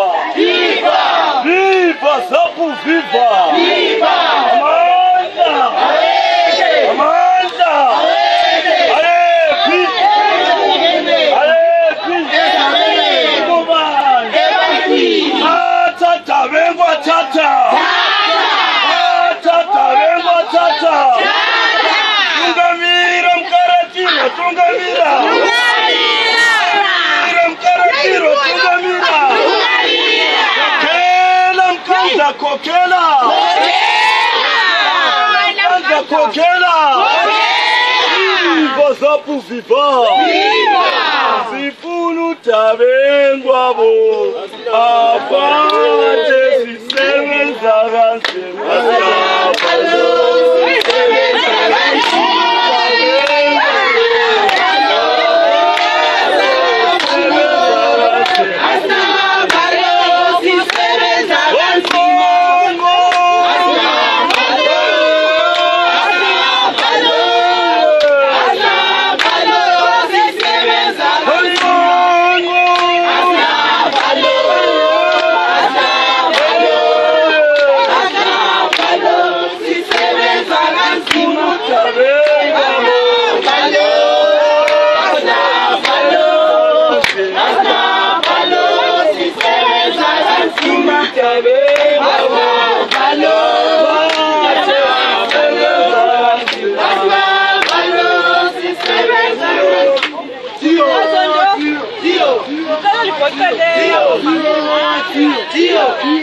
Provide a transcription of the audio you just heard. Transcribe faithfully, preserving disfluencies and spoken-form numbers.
viva! Viva! Viva, Zapu, viva! Viva! Amanda! Amanda! Tungamira mkaratiro, tungamira! Tungamira mkaratiro, tungamira! Kokela mkanda, kokela! Mkanda, kokela! Viva Zapu, viva! Viva! Sifunu tabengwa bo, apate siseme zaganse masapalo. Tío, tío, tío, tío, tío, tío.